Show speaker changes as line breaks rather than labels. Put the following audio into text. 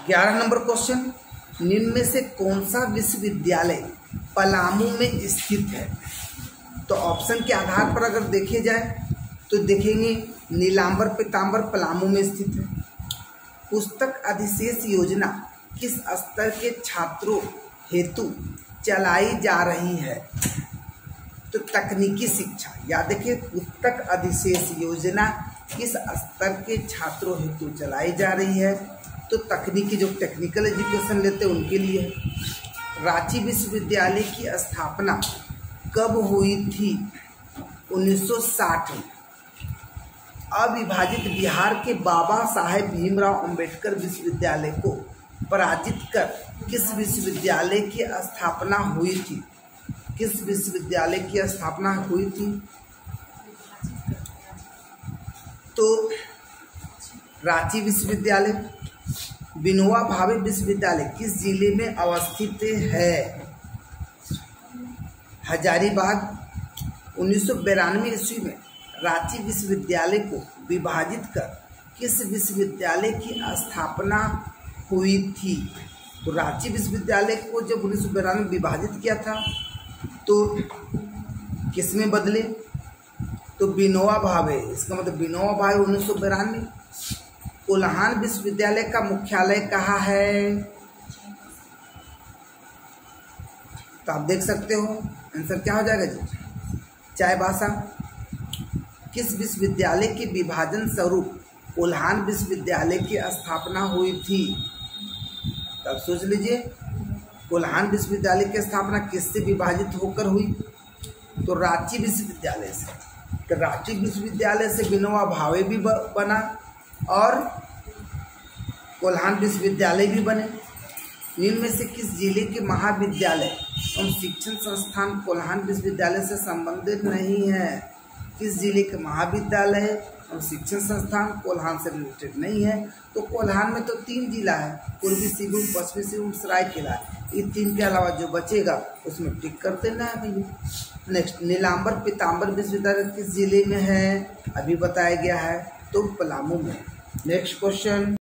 11 number question, निम्न में से कौन सा विश्वविद्यालय पलामू में स्थित है? तो ऑप्शन के आधार पर अगर देखे जाए तो देखेंगे नीलांबर पीतांबर पलामू में स्थित है। पुस्तक अधिशेष योजना किस स्तर के छात्रों हेतु चलाई जा रही है? तो तकनीकी शिक्षा, याद रखिए पुस्तक अधिशेष योजना किस स्तर के छात्रों हेतु चलाई जा रही है? तो तकनीकी, जो टेक्निकल एजुकेशन लेते हैं उनके लिए है। रांची विश्वविद्यालय की स्थापना कब हुई थी? 1960 में। अविभाजित बिहार के बाबा साहेब भीमराव अंबेडकर विश्वविद्यालय को पराजित कर किस विश्वविद्यालय की स्थापना हुई थी? किस विश्वविद्यालय की स्थापना हुई थी? तो रांची विश्वविद्यालय। विनोबा भावे विश्वविद्यालय किस जिले में अवस्थित है? हजारीबाग। 1992 ईस्वी में रांची विश्वविद्यालय को विभाजित कर किस विश्वविद्यालय की स्थापना हुई थी? तो रांची विश्वविद्यालय को जब 1992 में विभाजित किया था तो किस में बदले? तो विनोबा भावे, इसका मतलब विनोबा भावे 1992। कोल्हान विश्वविद्यालय का मुख्यालय कहाँ है? तो आप देख सकते हो आंसर क्या हो जाएगा जी? चाईबासा। किस विश्वविद्यालय के विभाजन स्वरूप कोल्हान विश्वविद्यालय की स्थापना हुई थी? तब सोच लीजिए कोल्हान विश्वविद्यालय की स्थापना किससे विभाजित होकर हुई? तो रांची विश्वविद्यालय से। तो रांची विश्वविद्यालय से विनोबा भावे भी बना और कोल्हान विश्वविद्यालय भी बने। निम्न में से किस जिले के महाविद्यालय एवं शिक्षण संस्थान कोल्हान विश्वविद्यालय से संबंधित नहीं है? किस जिले के महाविद्यालय और शिक्षण संस्थान कोल्हान से रिलेटेड नहीं है? तो कोल्हान में तो 3 जिला है, पूर्वी सिंहभूम, पश्चिमी सिंहभूम, सरायकेला। ये 3 के अलावा जो बचेगा उसमें टिक करते ना है भैया। नेक्स्ट, नीलांबर पीतांबर विश्वविद्यालय किस जिले में है? अभी बताया गया है, तो पलामू में। Next question.